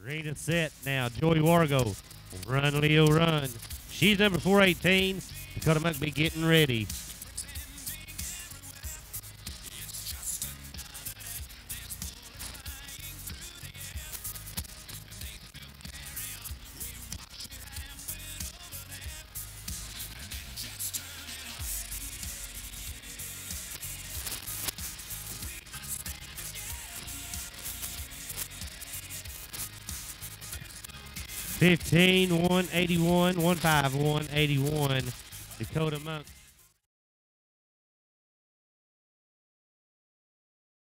Arena set now. Joey Wargo. Run Leo Run. She's number 418. Dakota Monk be getting ready. $15, 181, 151, 81. Dakota Monk.